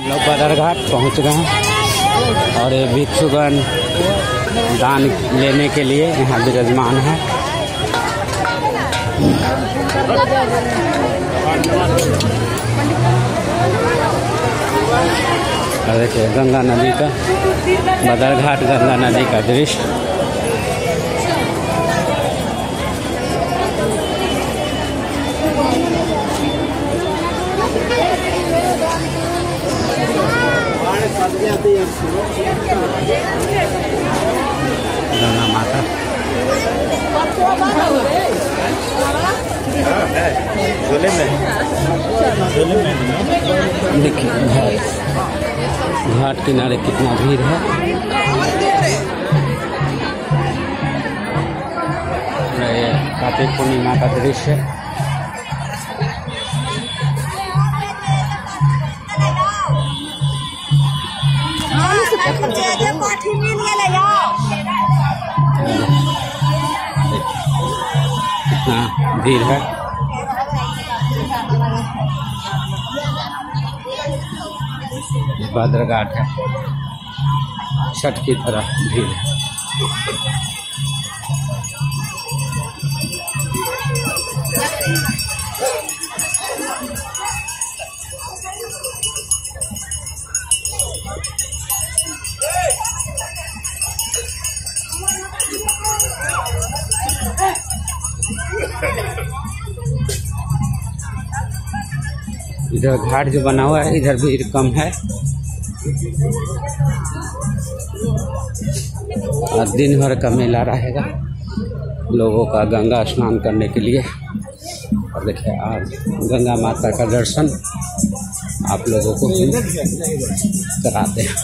लोग बदरघाट पहुंच गए हैं और ये भिक्षुगण दान लेने के लिए यहाँ विराजमान है। और देखिए गंगा नदी का, बदरघाट गंगा नदी का दृश्य। गंगा माता देखिए घाट किनारे कितना भीड़ है। ये कार्तिक पूर्णिमा का दृश्य है। कितना भीड़ है। बदरघाट है, छठ की तरह भीड़ है। इधर घाट जो बना हुआ है, इधर भीड़ कम है और दिन भर का मेला रहेगा लोगों का गंगा स्नान करने के लिए। और देखिए आज गंगा माता का दर्शन आप लोगों को भी कराते हैं।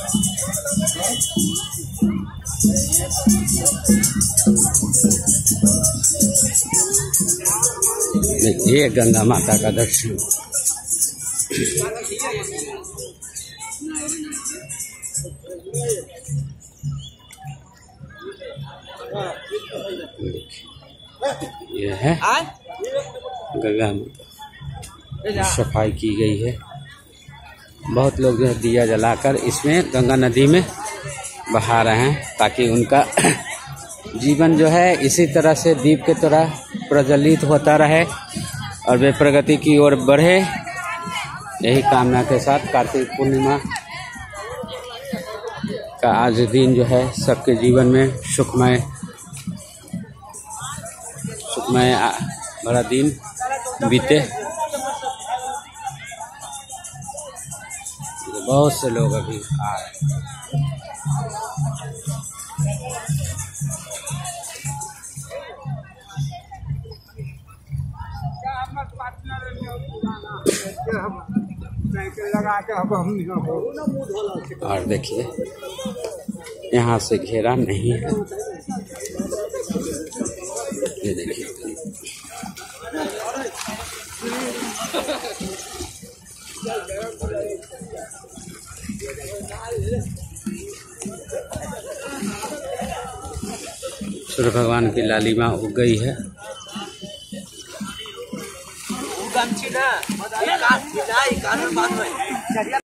देखिए गंगा माता का दर्शन। यह है गंगा माता, सफाई की गई है। बहुत लोग जो है दिया जलाकर इसमें गंगा नदी में बहा रहे हैं ताकि उनका जीवन जो है इसी तरह से दीप के तरह प्रज्वलित होता रहे और वे प्रगति की ओर बढ़े। यही कामना के साथ कार्तिक पूर्णिमा का आज दिन जो है सबके जीवन में सुखमय भरा दिन बीते। बहुत से लोग अभी आ रहे हैं। और देखिए यहाँ से घेरा नहीं है, ये देखिए सूर्य भगवान की लालिमा उग गई है।